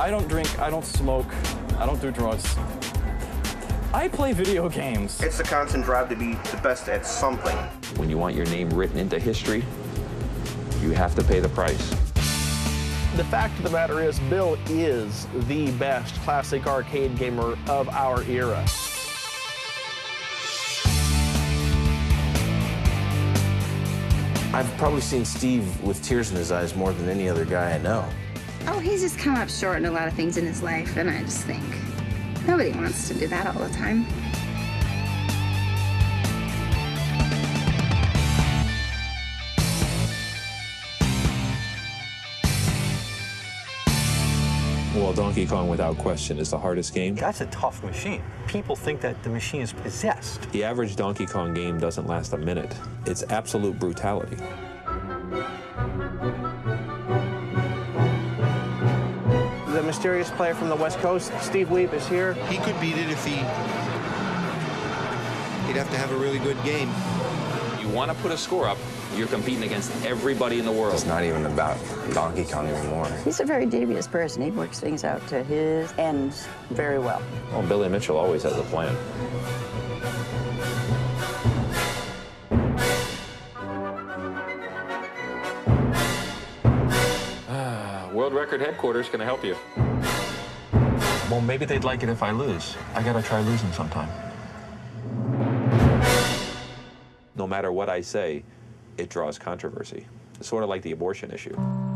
I don't drink, I don't smoke, I don't do drugs. I play video games. It's the constant drive to be the best at something. When you want your name written into history, you have to pay the price. The fact of the matter is, Bill is the best classic arcade gamer of our era. I've probably seen Steve with tears in his eyes more than any other guy I know. Oh, he's just come up short in a lot of things in his life, and I just think nobody wants to do that all the time. Well, Donkey Kong, without question, is the hardest game. That's a tough machine. People think that the machine is possessed. The average Donkey Kong game doesn't last a minute. It's absolute brutality. The mysterious player from the West Coast, Steve Wiebe, is here. He could beat it if he'd have to have a really good game. You want to put a score up, you're competing against everybody in the world. It's not even about Donkey Kong anymore. He's a very devious person. He works things out to his ends very well. Well, Billy Mitchell always has a plan. World Record Headquarters can I help you? Well, maybe they'd like it if I lose. I gotta try losing sometime. No matter what I say, it draws controversy. It's sort of like the abortion issue.